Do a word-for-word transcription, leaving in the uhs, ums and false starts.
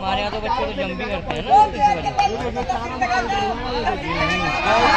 हमारे यहाँ तो बच्चे तो जंप भी करते हैं ना इस वजह से।